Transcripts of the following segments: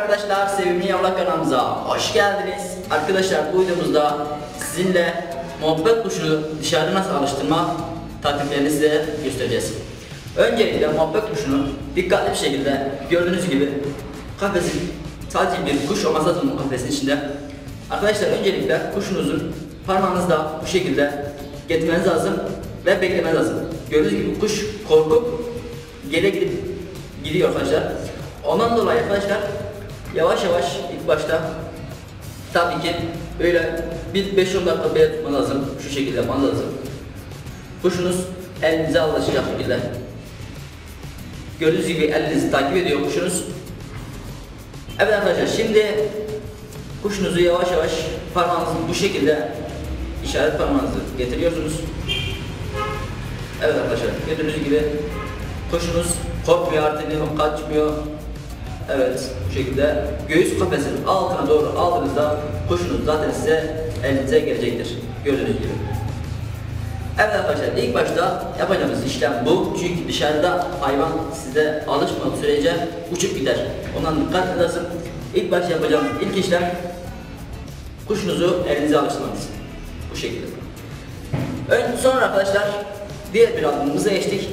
arkadaşlar, sevimli yavrular kanalımıza hoş geldiniz. Arkadaşlar bu videomuzda sizinle muhabbet kuşunu dışarıda nasıl alıştırma taktiklerini size göstereceğiz. Öncelikle muhabbet kuşunu dikkatli bir şekilde gördüğünüz gibi kafesin sadece bir kuş olması lazım bu kafesin içinde. Arkadaşlar öncelikle kuşunuzun parmağınızda bu şekilde getirmeniz lazım ve beklemeniz lazım. Gördüğünüz gibi kuş korkup geri gidip gidiyor arkadaşlar. Ondan dolayı arkadaşlar yavaş yavaş ilk başta tabii ki böyle bir 5-10 dakika böyle tutmanız lazım. Şu şekilde yapmanız lazım. Kuşunuz elinize alışacak şekilde. Gördüğünüz gibi elinizi takip ediyor kuşunuz. Evet arkadaşlar, şimdi kuşunuzu yavaş yavaş parmağınızı bu şekilde işaret parmağınızı getiriyorsunuz. Evet arkadaşlar, gördüğünüz gibi kuşunuz korkmuyor, artık kaçmıyor. Evet, bu şekilde göğüs kafesinin altına doğru aldığınızda kuşunuz zaten size elinize gelecektir. Gördüğünüz gibi. Evet arkadaşlar, ilk başta yapacağımız işlem bu. Çünkü dışarıda hayvan size alışmadığı sürece uçup gider. Ondan dikkat edersin. İlk başta yapacağımız ilk işlem kuşunuzu elinize alıştırmanız. Bu şekilde. Sonra arkadaşlar diğer bir adımımıza geçtik.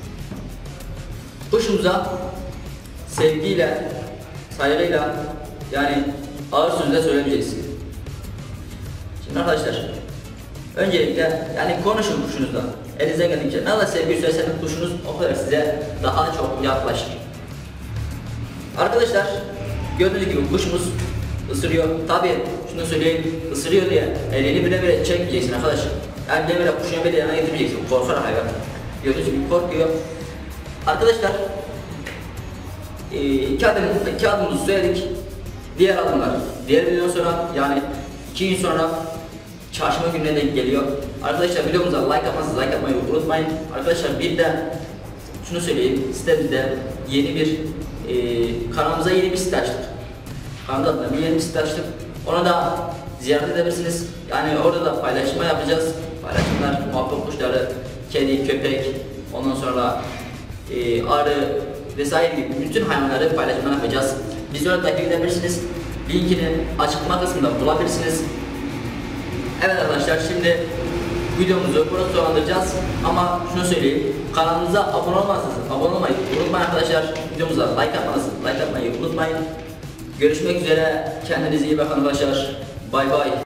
Kuşumuza sevgiyle, saygıyla, yani ağır sözle söylemeyeceğiz. Şimdi arkadaşlar, öncelikle yani konuşun kuşunuzla. Elinize geldikçe ne kadar sevgi söyleseniz kuşunuz o kadar size daha çok yaklaşır. Arkadaşlar, gördüğünüz gibi kuşumuz ısırıyor. Tabi şunu söyleyeyim, ısırıyor diye elini bile çekmeyeceksin arkadaşlar. Yani bile kuşuna bile yana getirmeyeceksin. Korkar hayvan. Gördüğünüz gibi korkuyor. Arkadaşlar, iki adımımızı söyledik. Diğer adımlar, diğer videodan sonra yani 2 gün sonra çarşamba gününe denk geliyor. Arkadaşlar videomuza like atmayı unutmayın. Arkadaşlar bir de şunu söyleyeyim, sitemizde yeni bir kanalımıza yeni bir site açtık. Kanalda bir yeni bir site açtık. Ona da ziyaret edebilirsiniz. Yani orada da paylaşma yapacağız. Paylaşımlar, muhabbet kuşları, kedi, köpek, ondan sonra arı vesaire gibi bütün hayvanları paylaşımlar yapacağız. Bizi orada takip edebilirsiniz. Linkini açıklama kısmında bulabilirsiniz. Evet arkadaşlar, şimdi videomuzu burada sonlandıracağız. Ama şunu söyleyeyim, kanalımıza abone olmayı unutmayın arkadaşlar. Videomuza like atmayı unutmayın. Görüşmek üzere. Kendinize iyi bakın arkadaşlar. Bay bay.